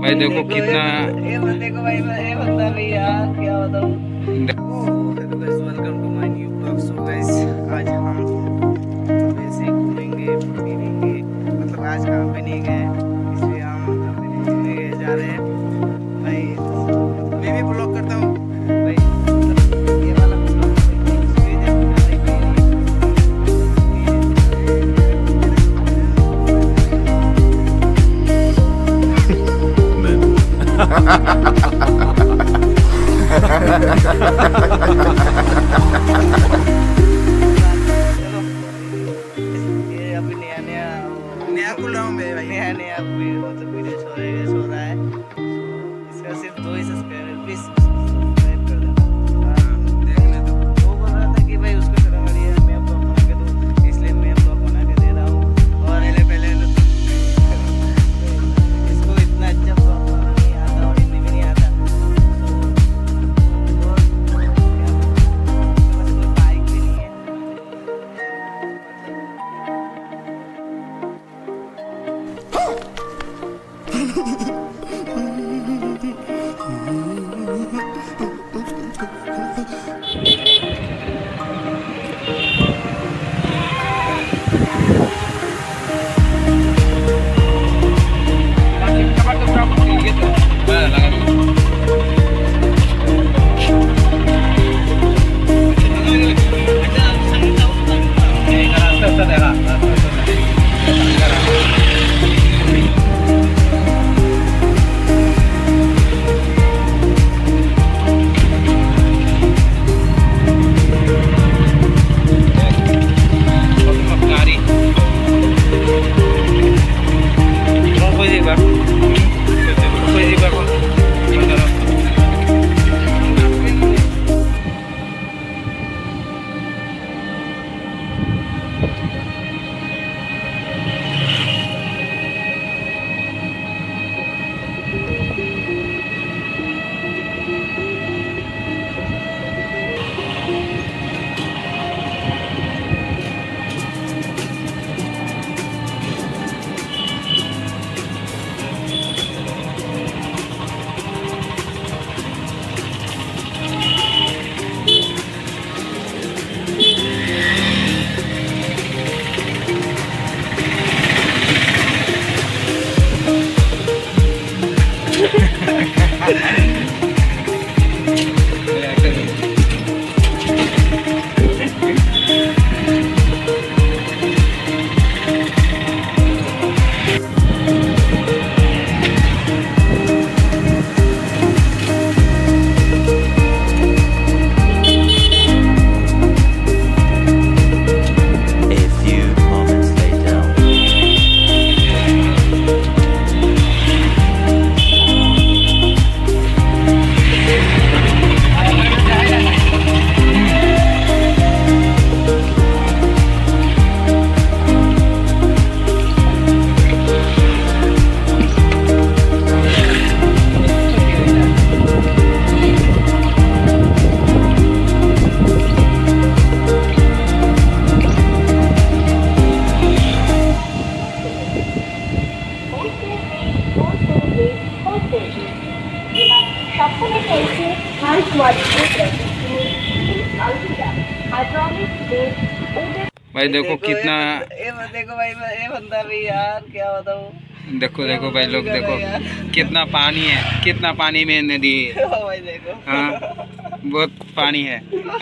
भाई देखो कितना देखो भाई ये बंदा भी यार क्या बताऊं। Hello guys, welcome to my new blog. So guys, आज हम वैसे ही घूमेंगे फिरेंगे, मतलब आज काम पे नहीं गए इसलिए हम घूमने जा रहे हैं। भाई मैं भी ब्लॉग करता हूँ भाई, ये वाला ब्लॉग ये अभी नया खुल रहा हूँ मैं भाई, नया मतलब वीडियो सो रहा है। इसका सिर्फ 2 ही सब्सक्राइबर, प्लीज सब्सक्राइब कर देना। देखने तो वो बोल रहा था कि भाई उसको शर्म आ रही है, मैं ब्लॉग बना के दूँ, इसलिए मैं ब्लॉग बना के दे रहा हूँ। और पहले इसको इतना अच्छा ब्लॉग बनाना नहीं आता और हिंदी भी नहीं आता। बाइक भी नहीं है। भाई देखो कितना देखो भाई ये बंदा भी यार क्या बताऊं। देखो भाई लोग देखो कितना पानी है, कितना पानी में नदी है। भाई देखो हाँ बहुत पानी है।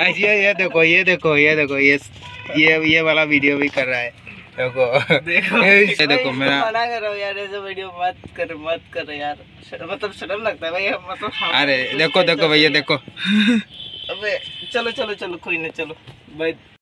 ये देखो ये वाला वीडियो भी कर रहा है। देखो ये देखो मेरा मना कर रहा हूँ यार, ऐसे वीडियो मत कर यार, मतलब शर्म लगता है भाई, मतलब। अरे देखो भैया देखो। अबे चलो कोई नहीं, चलो भाई।